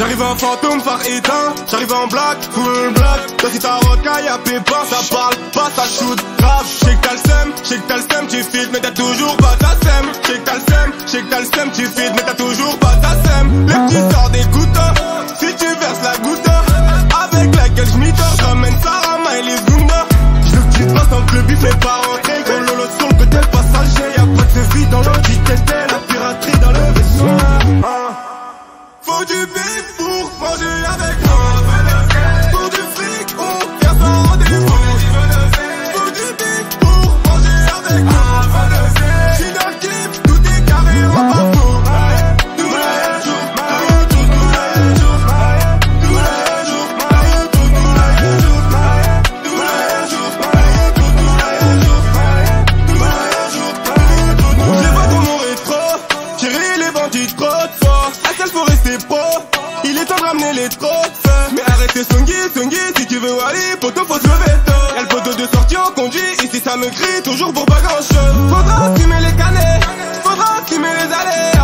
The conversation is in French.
J'arrive en fantôme, phare éteint. J'arrive en black, full black. Toi si t'as roca, y'a pépin, ça parle pas, ça shoot grave. J'sais que t'as le seum, tu files, mais t'as toujours pas ta sème. J'sais que t'as le seum, tu files, mais t'as toujours pas ta sème. Le petit sort des couteaux, si tu verses la goutte avec laquelle j'm'itore, j'ramène Sarama et les Zunda. J'veux que tu te passes en club, il fait pas rentrer. Gros lolo sur le côté passager, y'a pas de vie dans l'eau, t'étais la piraterie dans le vaisseau. Faut du bif pour manger avec moi. Pour du fric, on vient sans rendez-vous. Faut du bif pour manger avec moi. J'suis dans le kiff, tout est carré, on va pas fou. Tous les jours, tous les jours, tous les jours, tous les jours, tous les jours, tous les jours. J'ai pas dans mon rétro, tirer les bandits trop de fort. Faut rester pro, il est temps de ramener les trophées. Mais arrêtez Songi, si tu veux aller, poteau faut se lever tôt. Y'a le poteau de sortie, on conduit, ici ça me crie, toujours pour pas grand chose. Faudra assumer les canets, faudra assumer les allées.